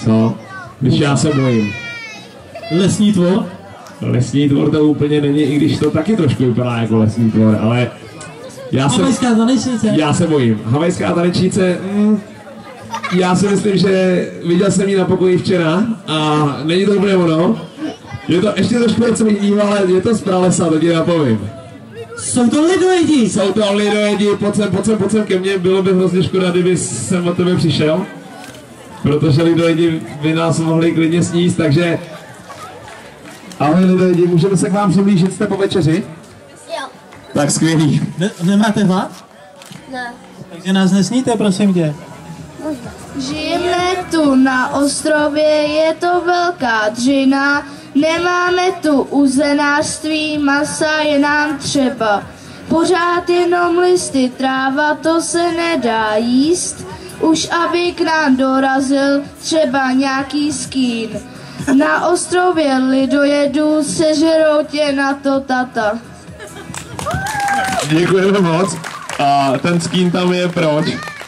Co? Když já se bojím. Lesní tvor? Lesní tvor to úplně není, i když to taky trošku vypadá jako lesní tvor, ale Havajská tanečnice? Já se bojím. Havajská tanečnice, já si myslím, že viděl jsem ji na pokoji včera a není to úplně ono. Je to ještě trošku něco jiného, ale je to z pralesa, to ti napovím. Jsou to lidojedi? Jsou to lidojedi, pojď sem ke mně, bylo by hrozně škoda, kdyby jsem od tebe přišel. Protože lidojedi by nás mohli klidně sníst, takže... Ahoj lidojedi, můžeme se k vám přiblížit, jste po večeři? Jo. Tak skvělý. Nemáte hlad? Ne. Takže nás nesníte, prosím tě. Žijeme tu na ostrově, je to velká dřina, nemáme tu uzenářství, masa je nám třeba. Pořád jenom listy, tráva, to se nedá jíst, už aby k nám dorazil třeba nějaký skín. Na ostrově lidojedu sežerou tě na to tata. Děkujeme moc. A ten skín tam je proč?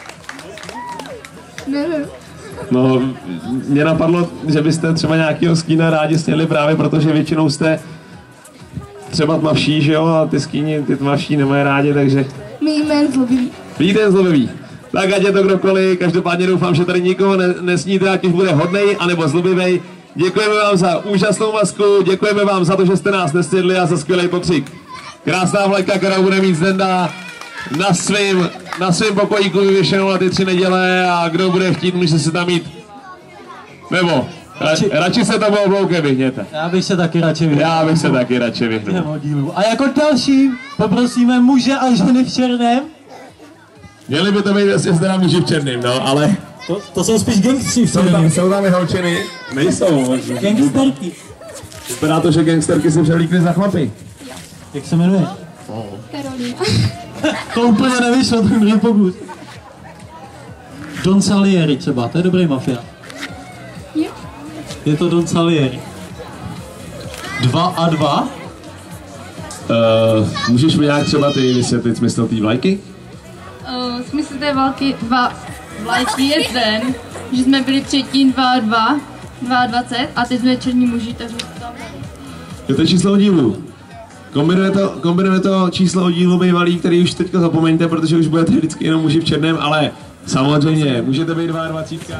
Nevím. No, mě napadlo, že byste třeba nějakého skína rádi sněli právě protože většinou jste třeba tmavší, že jo? A ty skíni, ty tmavší nemají rádi, takže... Míme zlobivý. Víte, zlobivý. Tak ať je to kdokoliv, každopádně doufám, že tady nikoho nesníte, ať už bude hodnej, anebo zlobivej. Děkujeme vám za úžasnou masku, děkujeme vám za to, že jste nás nesnědli a za skvělý pokřik. Krásná vlajka, která bude mít Zdenda na svým pokojíku vyvěšenou na ty 3 neděle a kdo bude chtít, může se tam mít. Nebo radši se tam obloukem vyhněte. Já bych se taky radši vyhnul. Já bych se taky radši vyhnul. A jako další poprosíme muže a ženy v černém. Měli by to být asi teda muži v černém, no, ale... To jsou spíš gangstři v černém. Jsou tam i holčiny? Nejsou. Gangsterky. Vypadá to, že gangsterky si převlíkly za chlapy. Jak se jmenuje? Karolina. To úplně nevyšlo, ten druhý pokus. Don Salieri třeba, to je dobrý mafia. Jo. Je to Don Salieri. 2 a 2? Můžeš mi nějak třeba ty vysvětlit smysl té vlajky? Smysl té vlajky je ten, že jsme byli předtím 22 a teď jsme černí muži, takže tam... Je to číslo oddílu. Kombinuje to číslo oddílu bývalý, který už teďka zapomeňte, protože už budete vždycky jenom muži v černém, ale samozřejmě, můžete být 22.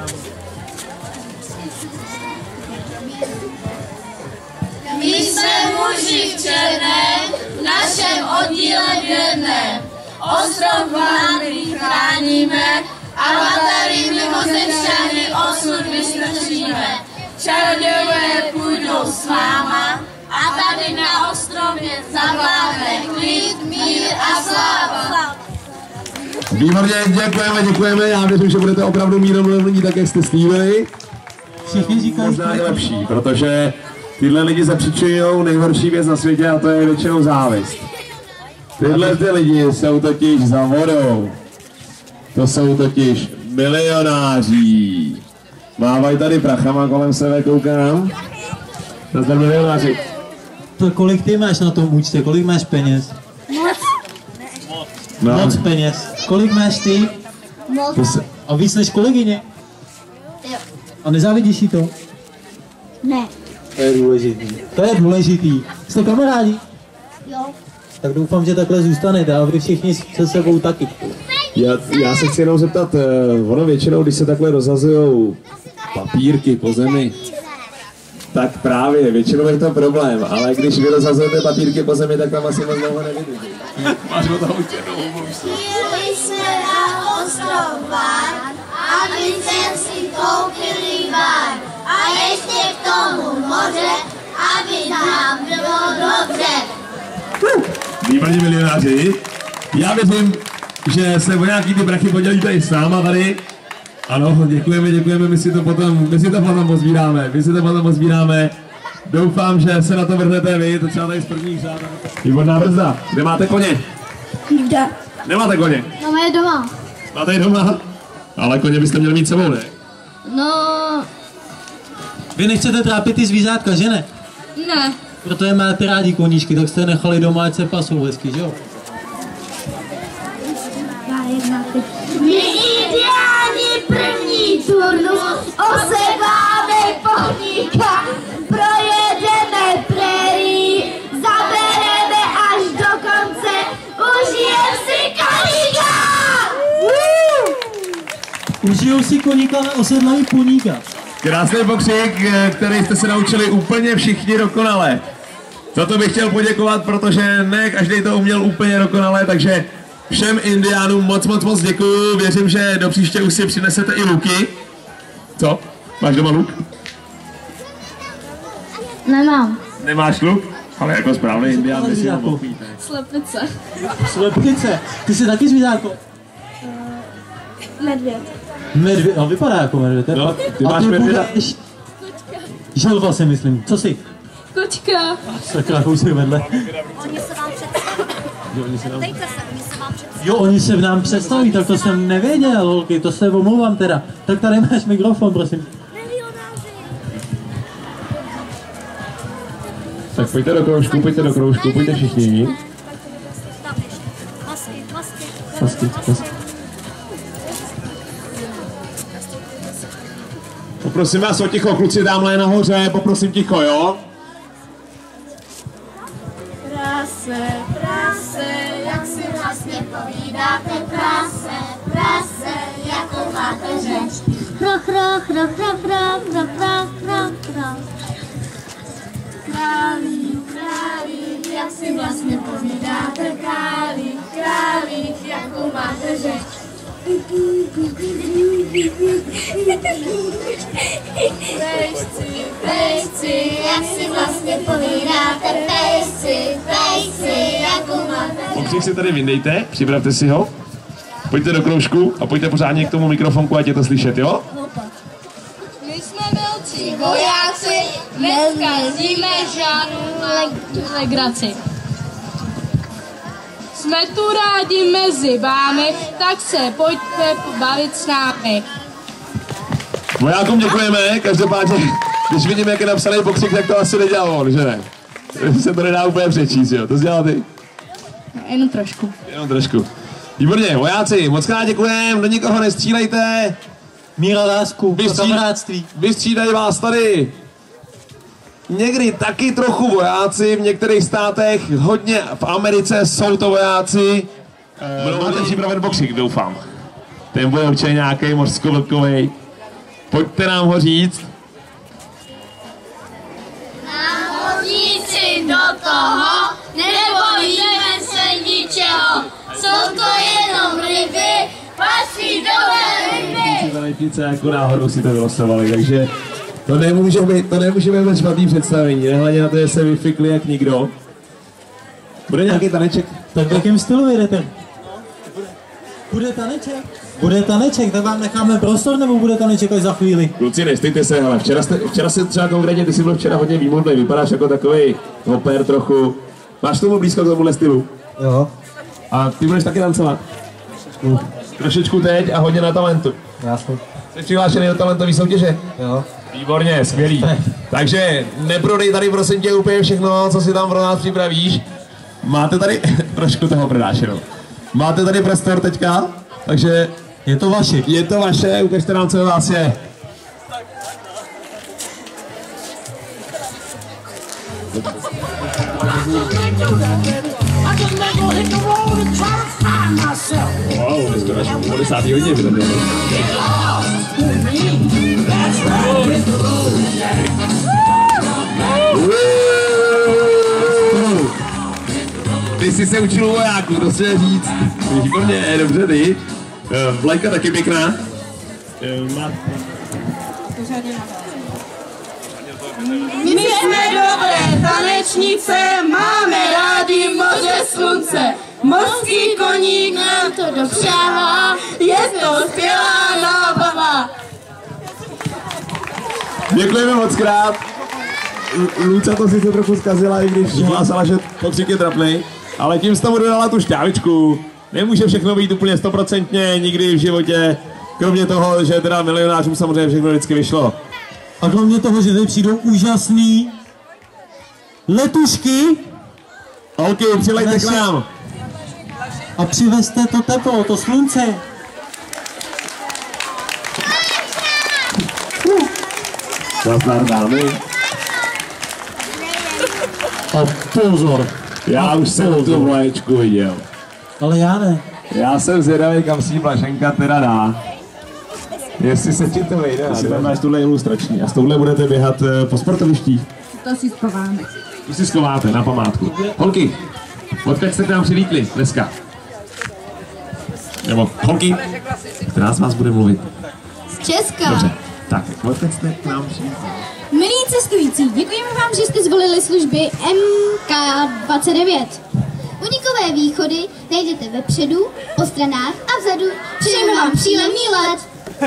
My jsme muži v černém, v našem oddíle věrném. Ostrov vlády chráníme, avatary mimozemšťany osud vystrčíme. Čarodějové půjdou s váma a tady na ostrově zavládne klid, mír a sláva. Výborně, děkujeme, já věřím, že budete opravdu míromilovní, tak jak jste slíbili. Všichni říkají, Možná je lepší, protože tyhle lidi zapřičujou nejhorší věc na světě a to je většinou závist. Tyhle ty lidi jsou totiž za vodou. To jsou totiž milionáři. Mávají tady prachama kolem sebe, koukám. To jsou milionáři. To kolik ty máš na tom účtě, kolik máš peněz? Moc peněz. Kolik máš ty? Moc. A víc než kolegyně? Jo. A nezávidíš jí to? Ne. To je důležitý. Jste kamarádi? Jo. Tak doufám, že takhle zůstanete a vy všichni se sebou taky. Já se chci jenom zeptat, ono většinou, když se takhle rozhazují papírky po zemi, tak právě, většinou je to problém, ale když vy rozhazujete papírky po zemi, tak tam asi moc dlouho nevydrží. Máš o toho učenou, Jeli jsme na ostrov Vár, aby jsme si koupili vár. A ještě k tomu moře, aby nám bylo dobře. Výborně milionáři. Já věřím, že se o nějaký ty prachy podělíte i s náma tady. Ano, děkujeme, my si to potom pozbíráme. Doufám, že se na to vrhnete vy, to třeba tady z prvních řád. Výborná brzda. Kde máte koně? Kde? Nemáte koně? Máme je doma. Máte je doma? Ale koně byste měli mít sebou, ne? No, Vy nechcete trápit ty zvířátka, že ne? Ne. Proto je máte rádi koníčky, tak jste je nechali doma, ať se pasou hezky, že jo? My ideální první turnus osevá Užijou si koníka na osedlaný puníka. Krásný pokřik, který jste se naučili úplně všichni dokonale. Za to bych chtěl poděkovat, protože ne každý to uměl úplně dokonale, takže všem indiánům moc děkuju. Věřím, že do příště už si přinesete i luky. Co? Máš doma luk? Nemám. Nemáš luk? Ale jako správný indián by si ho mohl mít, ne? Slepice. Slepice. Ty jsi taky zvířátko? Medvěd. Medvěd, no vypadá jako medvěd. No, ty máš medvěda. Želva si myslím. Co jsi? Kočka. Sakra, kousek vedle. Oni se vám představí. Dejte se, oni se vám představí. Jo, oni se v nám představí, tak to jsem nevěděl, holky, to se omlouvám teda. Tak tady máš mikrofon, prosím. Tak pojďte do kroužku, pojďte všichni. Masky. Poprosím vás o ticho, kluci tamhle nahoře, poprosím ticho, jo? Prase, jak si vlastně povídáte, prase, jakou máte řeč. Kro. Králík, jak si vlastně povídáte, králík, jakou máte řeč. Pejsci, jak si vlastně povídáte, pejsci, jakou máte řeč. Pokřik si tady vyndejte, připravte si ho. Pojďte do kroužku a pojďte pořádně k tomu mikrofonku, ať je to slyšet, jo? My jsme velcí vojáci, nezkazíme žádnou legraci. Jsme tu rádi mezi vámi, tak se pojďte pobavit s námi. Vojákům děkujeme, každopádně, když vidím, jak je napsaný pokřik, tak to asi nedělal on, že ne? Se to nedá úplně přečíst, jo? To dělal ty? Jenom trošku. Jenom trošku. Výborně, vojáci, moc krát děkujeme, do nikoho nestřílejte. Míra, lásku, kamarádství. Vystřídají vás tady někdy taky trochu vojáci, v některých státech, hodně v Americe jsou to vojáci. Máte připraven boxík, doufám. Ten bude určitě nějaký mořsko-vlkovej. Pojďte nám ho říct. Námořníci do toho, nebojíme se ničeho. Jsou to jenom ryby, patří dobré ryby. Zalepnice jako náhodou si to vylosovali, takže to nemůže být špatný představení, nehledě na to, že se vyfikli jak nikdo. Bude nějaký taneček? Tak v jakém stylu jedete? Bude taneček, tak vám necháme prostor, nebo bude taneček až za chvíli? Kluci, nestejte se, hele, včera se třeba konkrétně, ty jsi byl včera hodně výmodný, vypadáš jako takový hopér trochu. Máš tomu blízko k tomuhle stylu? Jo. A ty budeš taky tancovat? Trošičku teď a hodně na talentu. Jasně. Jsi přihlášený do talentové soutěže? Jo. Výborně, skvělý. Takže neprodej tady prosím tě úplně všechno, co si tam pro nás připravíš. Máte tady, trošku toho prodášeno. Máte tady prostor teďka, takže Je to vaše, ukažte nám, co u vás je. Wow, to je 50. hodině vydali. Ty jsi se učil u vojáků, to chci říct. Výborně, dobře, ty. Vlajka taky pěkná. My jsme dobré tanečnice, máme rádi moře slunce. Mořský koník nám to dopřává, je to skvělá zábava. Děkujeme moc krát. Luca to sice trochu zkazila, i když hlásala, že pokřik je trapnej, ale tím jsi tomu dodala tu šťávičku. Nemůže všechno být úplně 100% nikdy v životě, kromě toho, že teda milionářům samozřejmě všechno vždycky vyšlo. A kromě toho, že tady přijdou úžasný letušky. Holky, přilejte k nám. A přivezte to teplo, to slunce. Nazdar, dámy. A pozor. Já už jsem tu vlaječku viděl. Ale já ne. Já jsem zvědavý, kam si Blaženka teda dá. Jestli se ti to vejde. Jestli tam máš tuhle ilustrační a s touhle budete běhat po sportovištích. To si schováme. To si schováte na památku. Holky, odkud jste k nám přilítli dneska? Nebo holky, která z vás bude mluvit? Z Česka. Dobře, tak odkud jste k nám přilítli? Milí cestující, děkujeme vám, že jste zvolili služby MK29. Unikové východy najdete vepředu, po stranách a vzadu. Přejeme vám příjemný let.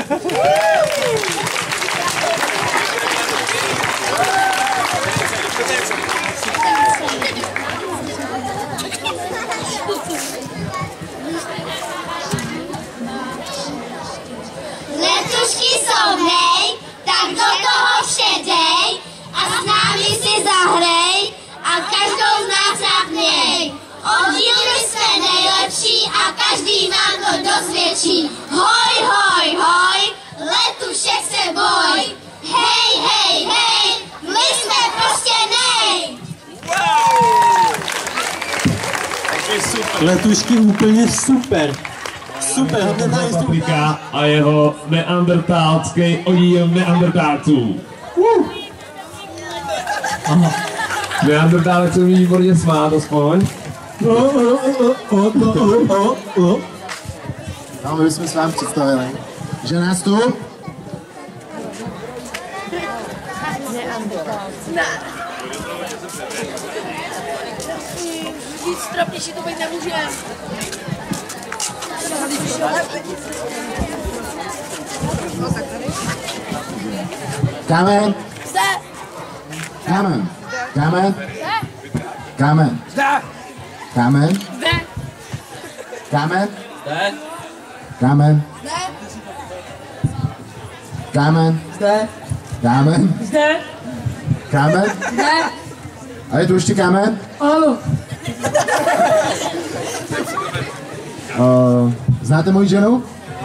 Letušky jsou hej, tak do toho předej a s námi si zahrej a každou z nás rád měj. Oddíly jsme nejlepší a každý vám to dosvědčí. Hoj, hoj, hoj, letušek se boj. Hej, hej, hej, my jsme prostě nej. Letušky úplně super. Super, Patrika a jeho neandertálský oddíl neandertálců. Neandertálek se umí výborně smát aspoň. No, my jsme s vámi představili, že nás tu Stropnější to být nemůže. Kámen. Kámen. Kámen. Kámen. Kámen. Kámen. Kámen. Kámen. Kámen. Kámen. A je tu ještě kámen? Ano. Znáte moji ženu?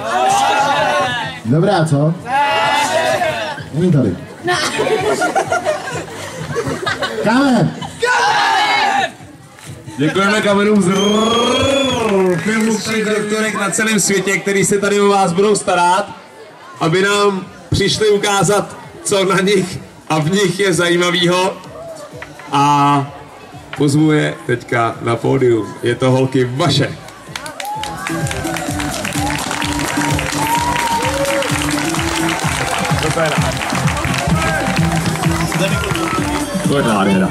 Dobrá, co? Není tady. Kámen! Děkujeme kamenům z filmových doktorek na celém světě, který se tady o vás budou starat, aby nám přišli ukázat, co na nich a v nich je zajímavého. A pozvu je teďka na pódium. Je to, holky, vaše. To je nádhera.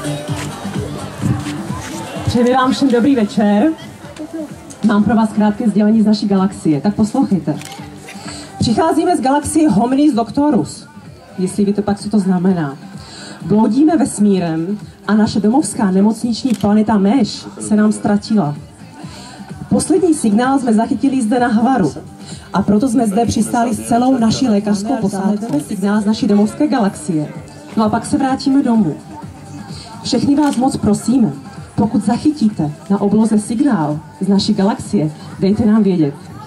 Přeji vám všem dobrý večer. Mám pro vás krátké sdělení z naší galaxie, tak poslouchejte. Přicházíme z galaxie Hominis Doctorus. Jestli víte pak, co to znamená. Bloudíme vesmírem a naše domovská nemocniční planeta Meš se nám ztratila. Poslední signál jsme zachytili zde na Havaru a proto jsme zde přistáli s celou naší lékařskou posádkou signál z naší domovské galaxie. No a pak se vrátíme domů. Všechny vás moc prosíme, pokud zachytíte na obloze signál z naší galaxie, dejte nám vědět.